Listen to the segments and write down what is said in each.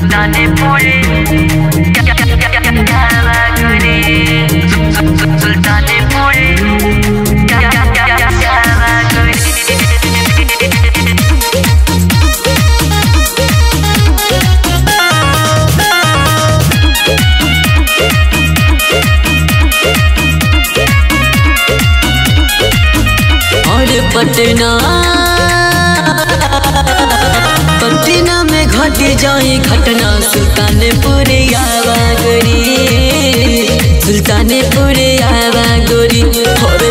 पटना में घट जाए घटना सुल्तानपुर आवागरी और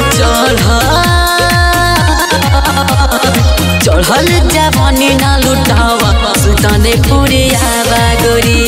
चढ़ल जवानी ना लुटावा सुल्तानपुर आवागरी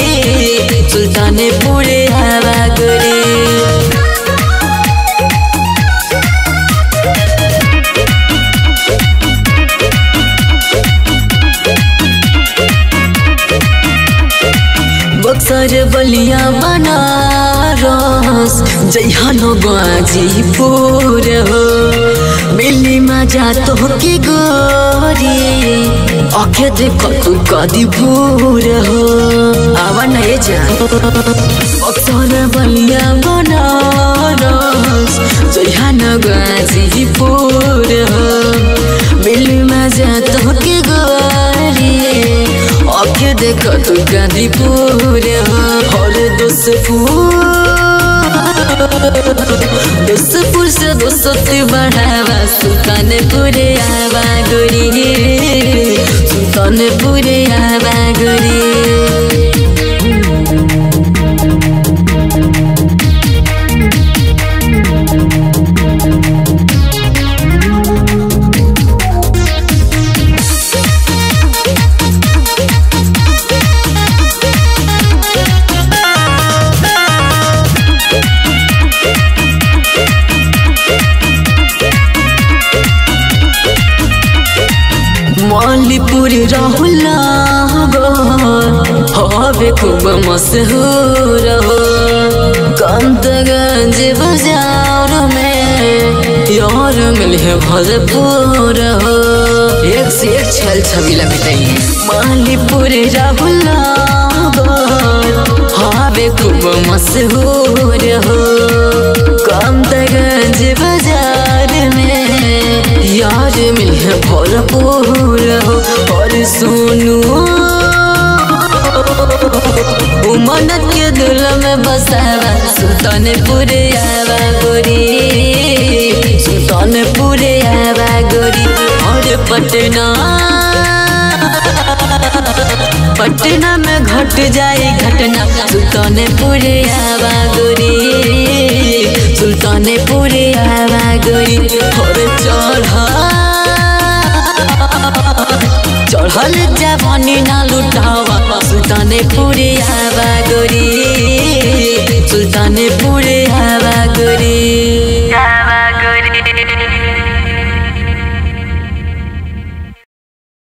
बक्सर बलिया बनारस जइहनो गाजीपुर हो मिली मजा तो की गोरी आखे देखो तू गाजीपुर हो आवा नहीं जा बक्सर बलिया बनारस जइहनो गाजीपुर हो मिली मजा तो की गोरी आखे देखो तू गाजीपुर और दोस्तपुर से दोस्ती बढ़ावा सुल्तानपुर आवागरी मौलीपुर राहुला हवे खूब मशहूर हो कांतगंज बाजार में यार मिले भरपूर हो एक से एक छल छबीला बिताइए मौलीपुर राहुला हवे खूब मशहूर हो कांतगंज बाजार में यार मिले भरपूर हो और सुनू उमनत के दिल में बसावा सुल्तानपुर आवागरी और पटना में घट जाए घटना सुल्तानपुर आवागरी और चढ़ल जवानी ना लुटावा सुल्तानपुर आवागरी